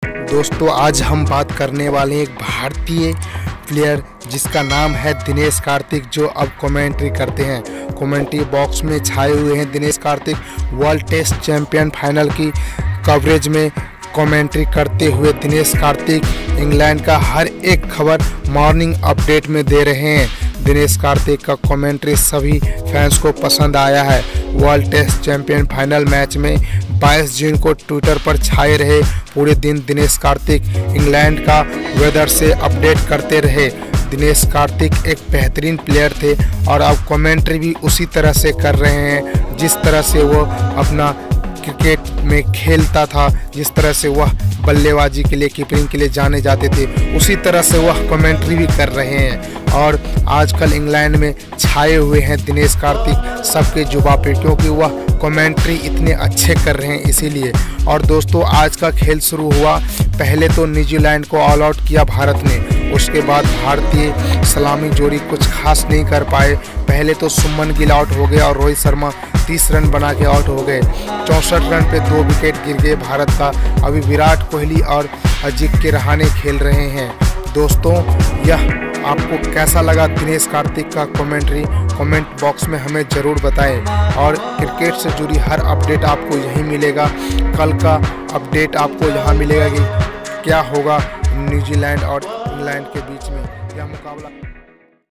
दोस्तों आज हम बात करने वाले हैं एक भारतीय प्लेयर जिसका नाम है दिनेश कार्तिक, जो अब कमेंट्री करते हैं। कमेंट्री बॉक्स में छाए हुए हैं Dinesh Karthik. World test champion final की कवरेज में कमेंट्री करते हुए दिनेश कार्तिक इंग्लैंड का हर एक खबर मॉर्निंग अपडेट में दे रहे हैं। दिनेश कार्तिक का कमेंट्री सभी फैंस को पसंद आया है। World test champion final match में 22 जून को ट्विटर पर छाए रहे। पूरे दिन दिनेश कार्तिक इंग्लैंड का वेदर से अपडेट करते रहे। दिनेश कार्तिक एक बेहतरीन प्लेयर थे और अब कमेंट्री भी उसी तरह से कर रहे हैं जिस तरह से वो अपना क्रिकेट में खेलता था, जिस तरह से वह बल्लेबाजी के लिए, कीपिंग के लिए जाने जाते थे, उसी तरह से वह कमेंट्री भी कर रहे हैं। और आजकल इंग्लैंड में छाए हुए हैं दिनेश कार्तिक सबके जुबां पे, क्योंकि वह कमेंट्री इतने अच्छे कर रहे हैं इसीलिए। और दोस्तों आज का खेल शुरू हुआ। पहले तो न्यूजीलैंड को ऑल आउट किया भारत ने, उसके बाद भारतीय सलामी जोड़ी कुछ खास नहीं कर पाए। पहले तो सुमन गिल आउट हो गए और रोहित शर्मा 30 रन बना के आउट हो गए। 64 रन पे 2 विकेट गिर गए भारत का। अभी विराट कोहली और अजिंक्य रहाणे खेल रहे हैं। दोस्तों यह आपको कैसा लगा दिनेश कार्तिक का कमेंट्री, कमेंट बॉक्स में हमें ज़रूर बताएं। और क्रिकेट से जुड़ी हर अपडेट आपको यहीं मिलेगा। कल का अपडेट आपको यहाँ मिलेगा कि क्या होगा न्यूजीलैंड और इंग्लैंड के बीच में यह मुकाबला।